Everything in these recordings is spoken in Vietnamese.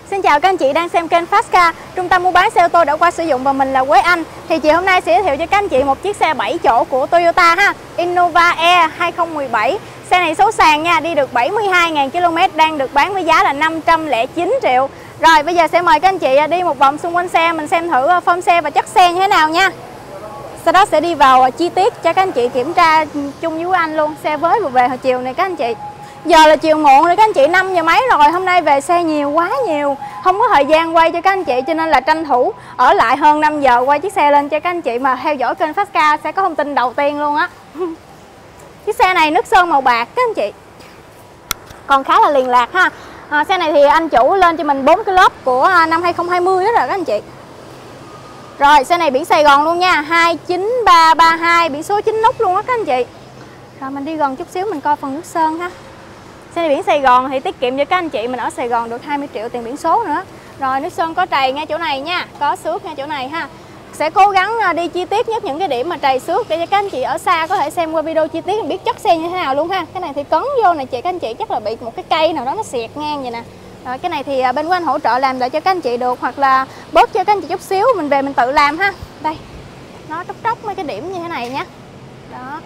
Xin chào các anh chị đang xem kênh Fastcar, trung tâm mua bán xe ô tô đã qua sử dụng và mình là Quế Anh. Thì chị hôm nay sẽ giới thiệu cho các anh chị một chiếc xe 7 chỗ của Toyota ha, Innova E 2017. Xe này số sàn nha, đi được 72.000 km, đang được bán với giá là 509 triệu. Rồi bây giờ sẽ mời các anh chị đi một vòng xung quanh xe, mình xem thử form xe và chất xe như thế nào nha. Sau đó sẽ đi vào chi tiết cho các anh chị kiểm tra chung với Quế Anh luôn. Xe với vừa về hồi chiều này các anh chị. Giờ là chiều muộn rồi các anh chị, 5 giờ mấy rồi, hôm nay về xe nhiều quá nhiều, không có thời gian quay cho các anh chị, cho nên là tranh thủ ở lại hơn 5 giờ quay chiếc xe lên cho các anh chị mà theo dõi kênh Fastcar sẽ có thông tin đầu tiên luôn á. Chiếc xe này nước sơn màu bạc các anh chị, còn khá là liền lạc ha. Xe này thì anh chủ lên cho mình 4 cái lớp của năm 2020 đó rồi các anh chị. Rồi xe này biển Sài Gòn luôn nha, 29332, biển số 9 nút luôn á các anh chị. Rồi mình đi gần chút xíu mình coi phần nước sơn ha. Xe này biển Sài Gòn thì tiết kiệm cho các anh chị mình ở Sài Gòn được 20 triệu tiền biển số nữa. Rồi nước sơn có trầy ngay chỗ này nha, có xước ngay chỗ này ha. Sẽ cố gắng đi chi tiết nhất những cái điểm mà trầy xước để cho các anh chị ở xa có thể xem qua video chi tiết biết chất xe như thế nào luôn ha. Cái này thì cấn vô này chị, các anh chị chắc là bị một cái cây nào đó nó xẹt ngang vậy nè. Rồi cái này thì bên của anh hỗ trợ làm lại cho các anh chị được, hoặc là bớt cho các anh chị chút xíu mình về mình tự làm ha. Đây, nó tróc mấy cái điểm như thế này nhé. Đó.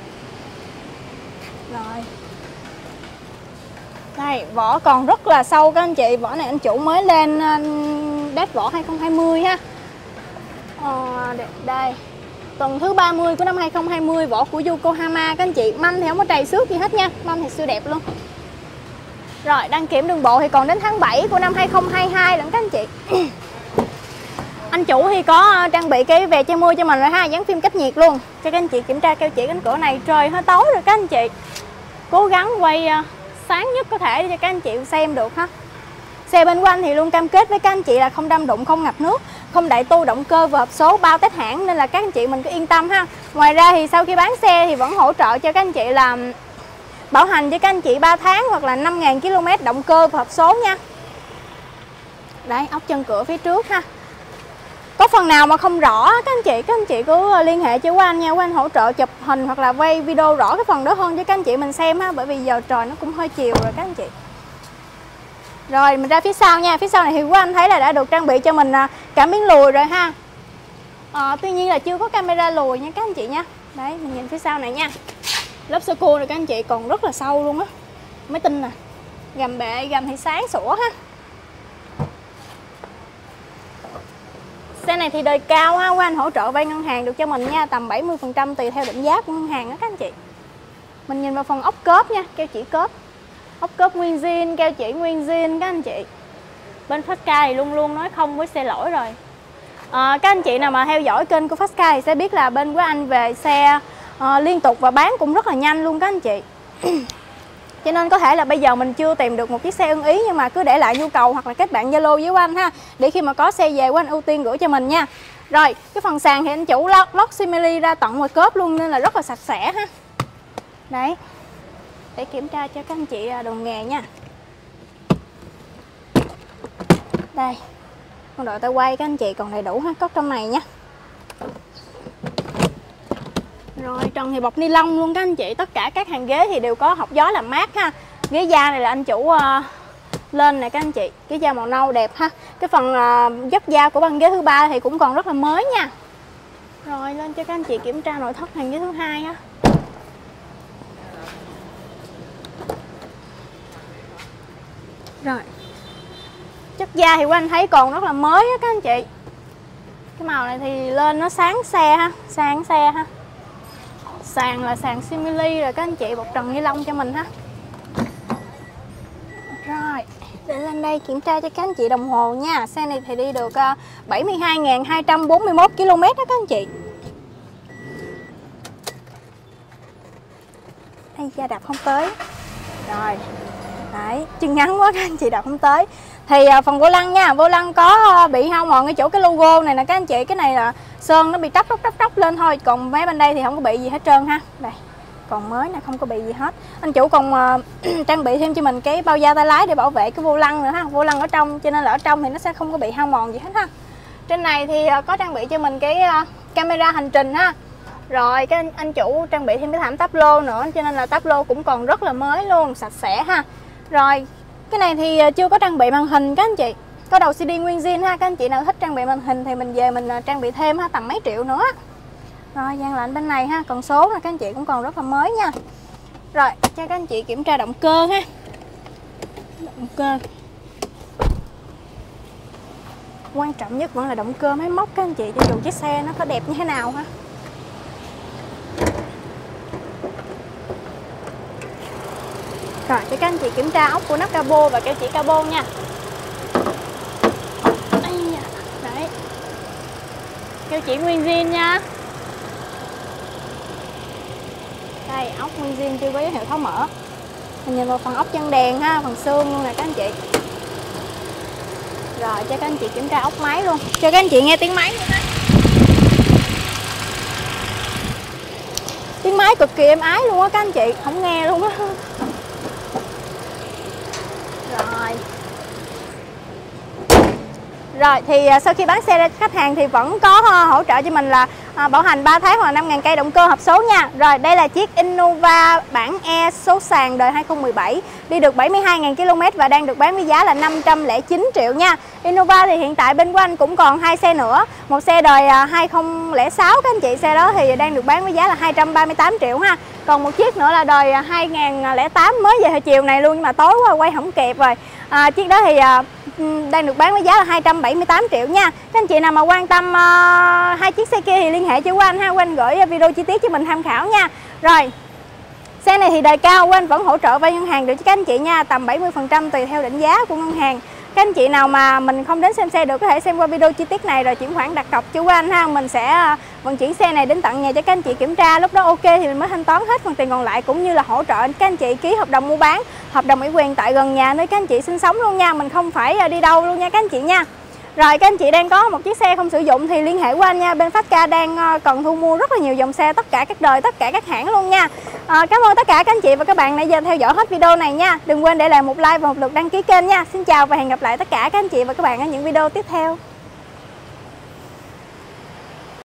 Rồi. Đây, vỏ còn rất là sâu các anh chị, vỏ này anh chủ mới lên đét vỏ 2020 ha. Đây, tuần thứ 30 của năm 2020, vỏ của Yokohama các anh chị, mâm thì không có trầy xước gì hết nha, mâm thì siêu đẹp luôn. Rồi, đăng kiểm đường bộ thì còn đến tháng 7 của năm 2022 lận các anh chị. Anh chủ thì có trang bị cái về che mưa cho mình rồi ha, dán phim cách nhiệt luôn cho các anh chị kiểm tra keo chỉ cánh cửa này. Trời hơi tối rồi các anh chị, cố gắng quay sáng nhất có thể để cho các anh chị xem được ha. Xe bên của anh thì luôn cam kết với các anh chị là không đâm đụng, không ngập nước, không đại tu động cơ và hộp số, bao test hãng, nên là các anh chị mình cứ yên tâm ha. Ngoài ra thì sau khi bán xe thì vẫn hỗ trợ cho các anh chị làm bảo hành cho các anh chị 3 tháng hoặc là 5.000 km động cơ và hộp số nha. Đấy, ốc chân cửa phía trước ha. Có phần nào mà không rõ các anh chị cứ liên hệ cho anh nha, anh hỗ trợ chụp hình hoặc là quay video rõ cái phần đó hơn cho các anh chị mình xem ha, bởi vì giờ trời nó cũng hơi chiều rồi các anh chị. Rồi mình ra phía sau nha, phía sau này thì anh thấy là đã được trang bị cho mình cảm biến lùi rồi ha. Tuy nhiên là chưa có camera lùi nha các anh chị nha. Đấy, mình nhìn phía sau này nha, lớp sơ cua rồi các anh chị, còn rất là sâu luôn á, mới tin nè. Gầm bệ, gầm thì sáng sủa ha. Xe này thì đời cao ha, anh hỗ trợ vay ngân hàng được cho mình nha, tầm 70% tùy theo định giá của ngân hàng đó các anh chị. Mình nhìn vào phần ốc cớp nha, keo chỉ cớp, ốc cớp nguyên zin, keo chỉ nguyên zin các anh chị. Bên Fastcar thì luôn luôn nói không với xe lỗi rồi. Các anh chị nào mà theo dõi kênh của Fastcar thì sẽ biết là bên của anh về xe liên tục và bán cũng rất là nhanh luôn các anh chị. Cho nên có thể là bây giờ mình chưa tìm được một chiếc xe ưng ý, nhưng mà cứ để lại nhu cầu hoặc là kết bạn Zalo với anh ha, để khi mà có xe về của anh ưu tiên gửi cho mình nha. Rồi cái phần sàn thì anh chủ lót simili ra tận ngoài cớp luôn nên là rất là sạch sẽ ha. Đấy, để kiểm tra cho các anh chị đồng nghề nha. Đây, con đội tay quay các anh chị còn đầy đủ ha, có trong này nha. Rồi trần thì bọc ni lông luôn các anh chị, tất cả các hàng ghế thì đều có hộc gió làm mát ha. Ghế da này là anh chủ lên này các anh chị, ghế da màu nâu đẹp ha. Cái phần dấp da của băng ghế thứ ba thì cũng còn rất là mới nha. Rồi lên cho các anh chị kiểm tra nội thất hàng ghế thứ hai ha. Rồi chất da thì anh thấy còn rất là mới á các anh chị. Cái màu này thì lên nó sáng xe ha, sáng xe ha. Sàn là sàn simili rồi các anh chị, bọc trần ni lông cho mình ha. Rồi để lên đây kiểm tra cho các anh chị đồng hồ nha. Xe này thì đi được 72.241 km đó các anh chị. Đây da đạp không tới. Rồi đấy, chân ngắn quá các anh chị, đạp không tới. Thì phần vô lăng nha, vô lăng có bị hao mòn ở chỗ cái logo này nè các anh chị. Cái này là sơn nó bị tróc lên thôi, còn mấy bên đây thì không có bị gì hết trơn ha. Đây, còn mới nè, không có bị gì hết. Anh chủ còn trang bị thêm cho mình cái bao da tay lái để bảo vệ cái vô lăng nữa ha. Vô lăng ở trong cho nên là ở trong thì nó sẽ không có bị hao mòn gì hết ha. Trên này thì có trang bị cho mình cái camera hành trình ha. Rồi cái anh chủ trang bị thêm cái thảm táp lô nữa, cho nên là táp lô cũng còn rất là mới luôn, sạch sẽ ha. Rồi cái này thì chưa có trang bị màn hình các anh chị. Có đầu CD nguyên zin ha. Các anh chị nào thích trang bị màn hình thì mình về mình trang bị thêm ha, tầm mấy triệu nữa. Rồi gian lạnh bên này ha, còn số là các anh chị cũng còn rất là mới nha. Rồi cho các anh chị kiểm tra động cơ ha. Động cơ quan trọng nhất vẫn là động cơ máy móc các anh chị, cho dù chiếc xe nó có đẹp như thế nào ha. Rồi cho các anh chị kiểm tra ốc của nắp capo và keo chỉ carbon nha. Đấy, keo chỉ nguyên zin nha. Đây, ốc nguyên zin chưa có dấu hiệu tháo mở. Mình nhìn vào phần ốc chân đèn ha, phần xương luôn nè các anh chị. Rồi cho các anh chị kiểm tra ốc máy luôn, cho các anh chị nghe tiếng máy luôn. Tiếng máy cực kỳ êm ái luôn á các anh chị, không nghe luôn á. Rồi thì sau khi bán xe ra khách hàng thì vẫn có hỗ trợ cho mình là bảo hành 3 tháng hoặc 5.000 cây động cơ hộp số nha. Rồi đây là chiếc Innova bản E số sàn đời 2017, đi được 72.000 km và đang được bán với giá là 509 triệu nha. Innova thì hiện tại bên của anh cũng còn 2 xe nữa. Một xe đời 2006 các anh chị, xe đó thì đang được bán với giá là 238 triệu ha. Còn một chiếc nữa là đời 2008 mới về hồi chiều này luôn, nhưng mà tối quá quay không kịp rồi. Chiếc đó thì đang được bán với giá là 278 triệu nha. Các anh chị nào mà quan tâm hai chiếc xe kia thì liên hệ cho Quanh ha, Quanh gửi video chi tiết cho mình tham khảo nha. Rồi xe này thì đời cao, Quanh vẫn hỗ trợ vay ngân hàng được cho các anh chị nha, tầm 70% tùy theo định giá của ngân hàng. Các anh chị nào mà mình không đến xem xe được có thể xem qua video chi tiết này rồi chuyển khoản đặt cọc cho Quanh ha. Mình sẽ vận chuyển xe này đến tận nhà cho các anh chị kiểm tra, lúc đó ok thì mình mới thanh toán hết phần tiền còn lại, cũng như là hỗ trợ các anh chị ký hợp đồng mua bán, hợp đồng ủy quyền tại gần nhà nơi các anh chị sinh sống luôn nha, mình không phải đi đâu luôn nha các anh chị nha. Rồi các anh chị đang có một chiếc xe không sử dụng thì liên hệ qua anh nha. Bên Fastcar đang cần thu mua rất là nhiều dòng xe, tất cả các đời, tất cả các hãng luôn nha. Cảm ơn tất cả các anh chị và các bạn đã giờ theo dõi hết video này nha. Đừng quên để lại một like và một lượt đăng ký kênh nha. Xin chào và hẹn gặp lại tất cả các anh chị và các bạn ở những video tiếp theo.